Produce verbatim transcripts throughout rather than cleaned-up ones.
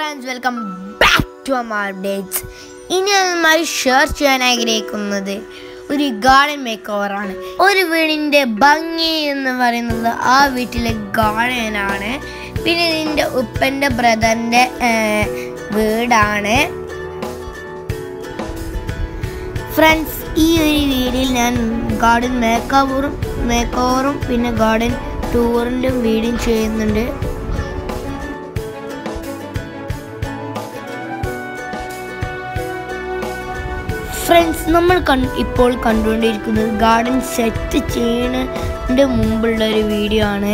friends, welcome back to our updates. ഇനി നമ്മൾ share ചെയ്യാൻ ആഗ്രഹിക്കുന്നത് ഒരു ഗാർഡൻ മേക്ക് ആണ്. ഒരു വീടിൻ്റെ ഭംഗി എന്ന് പറയുന്നത് ആ വീട്ടിലെ ഗാർഡൻ ആണ്. പിന്നെ ഇതിൻ്റെ ഉപ്പൻ്റെ ബ്രദറിൻ്റെ വീടാണ്. ഫ്രണ്ട്സ്, ഈ ഒരു വീഡിയോയിൽ ഞാൻ ഗാർഡൻ മേക്കോവറും മേക്കോവറും പിന്നെ ഗാർഡൻ ടൂറിൻ്റെ വീടും ചെയ്യുന്നുണ്ട്. ഫ്രണ്ട്സ്, നമ്മൾ ഇപ്പോൾ കണ്ടുകൊണ്ടിരിക്കുന്നത് ഗാർഡൻ സെറ്റ് ചെയ്യുന്നതിൻ്റെ മുമ്പുള്ള ഒരു വീഡിയോ ആണ്.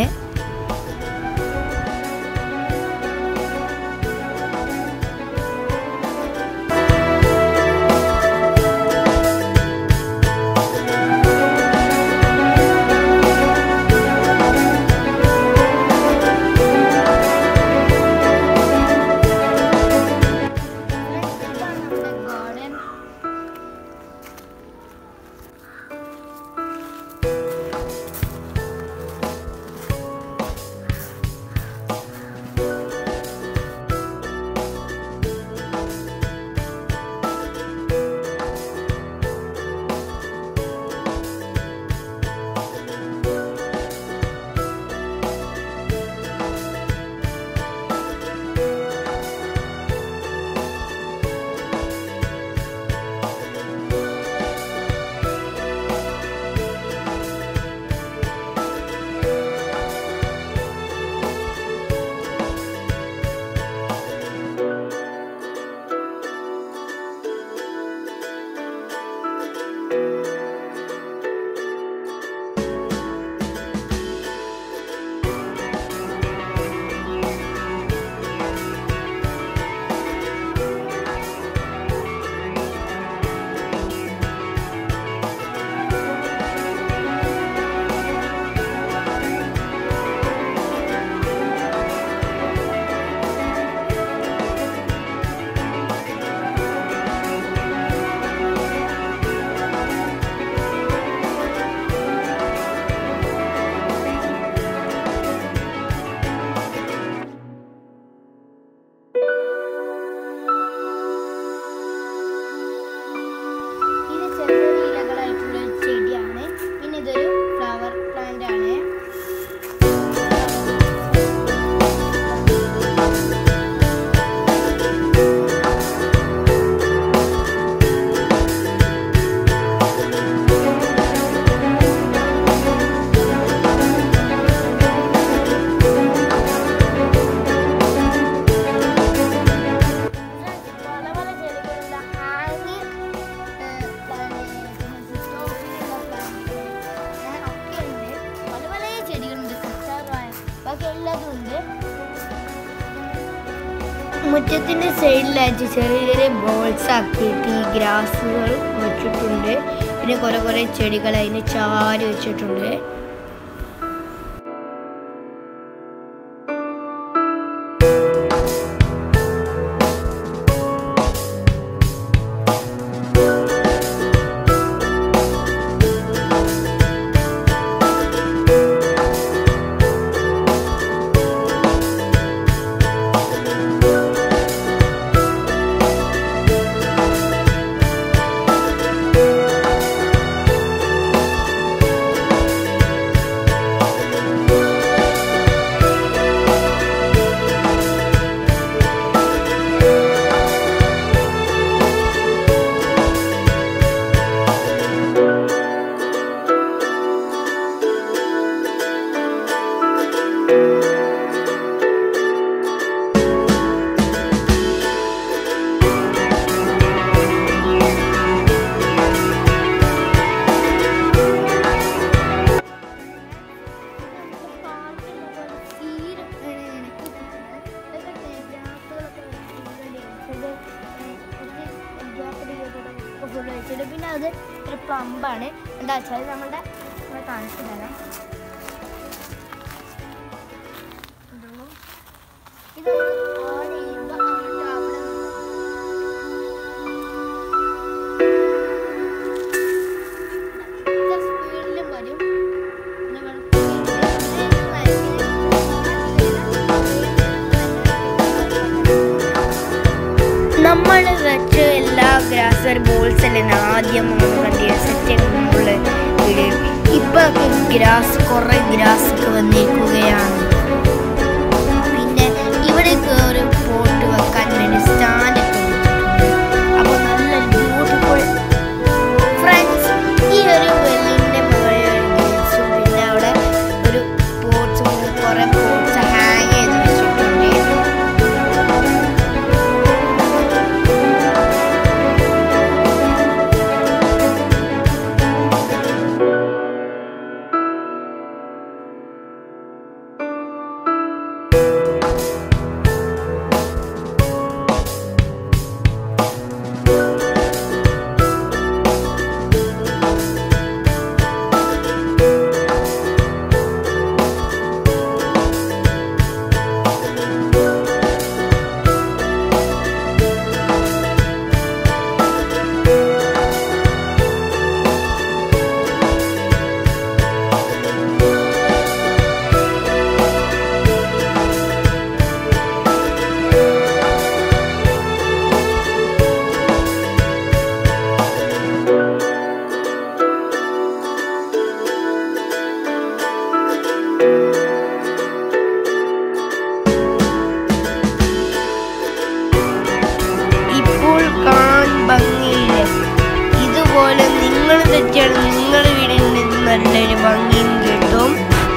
മുറ്റത്തിൻ്റെ സൈഡിലായിട്ട് ചെറിയ ചെറിയ ബോൾസ് ആക്കിയിട്ട് ഈ ഗ്രാസുകൾ വെച്ചിട്ടുണ്ട്. പിന്നെ കുറേ കുറേ ചെടികൾ അതിന് ചാരി വെച്ചിട്ടുണ്ട്. പിന്നെ അത് ഒരു പമ്പാണ്. എന്താ വെച്ചാൽ നമ്മളുടെ കാണിച്ചു തരാം. ഇത് ഓൺ ചെയ്യുമ്പോൾ അങ്ങോട്ട് അവിടെ സ്പീഡിലും വരും. പിന്നെ തന്നെ ആദ്യം കണ്ടിയ സെറ്റുള്ള വീഡിയോ. ഇപ്പോഴൊക്കെ ഗ്രാസ് കുറേ ഗ്രാസ് ഒക്കെ വന്നിരിക്കുകയാണ്. പിന്നെ ഇവിടേക്ക് ഒരു പോട്ട് വെക്കാൻ വേണ്ടി സ്റ്റാൻഡ് ഒക്കെ വെച്ചിട്ടുണ്ട്. അപ്പോൾ നല്ല ബ്യൂട്ടിഫുൾ ഫ്രണ്ട്സ്. ഈ ഒരു വെല്ലിൻ്റെ മുകളിൽ പിന്നെ അവിടെ ഒരു പോട്ട്സ് കുറേ പോട്ട്സ് ഹാങ് ചെയ്ത് വെച്ചിട്ടുണ്ട്. ഇതുപോലെ നിങ്ങൾ തെറ്റാണ് നിങ്ങളുടെ വീടിൽ നിന്ന് നല്ലൊരു ഭംഗിയും കിട്ടും.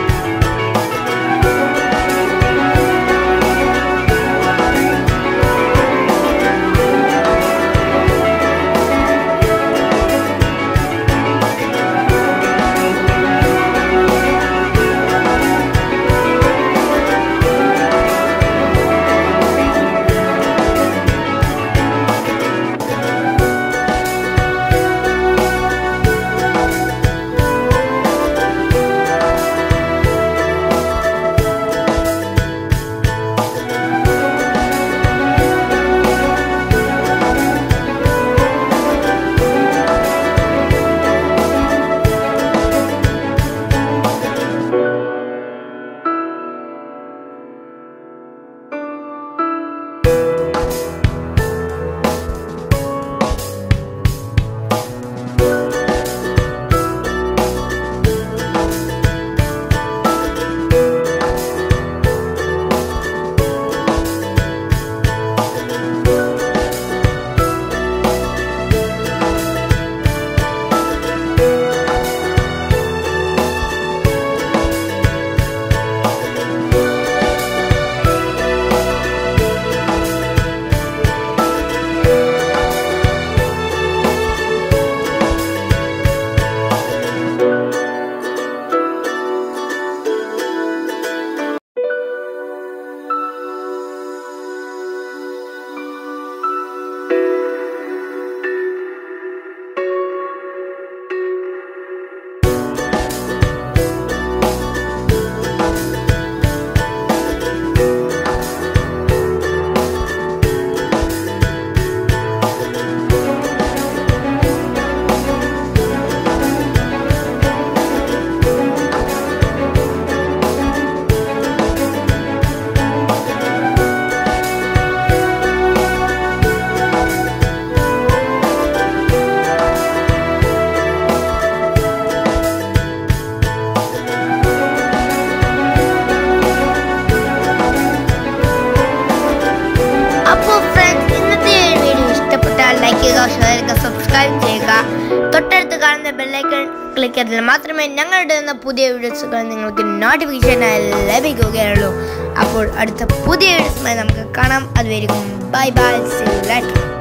സബ്സ്ക്രൈബ് ചെയ്യുക. തൊട്ടടുത്ത് കാണുന്ന ബെല്ലൈക്കൺ ക്ലിക്ക് ചെയ്താൽ മാത്രമേ ഞങ്ങളുടെ പുതിയ വീഡിയോസുകൾ നിങ്ങൾക്ക് നോട്ടിഫിക്കേഷനായി ലഭിക്കുകയുള്ളൂ. അപ്പോൾ അടുത്ത പുതിയ വീഡിയോസുമായി നമുക്ക് കാണാം. അതുവരെയും bye bye, see you later.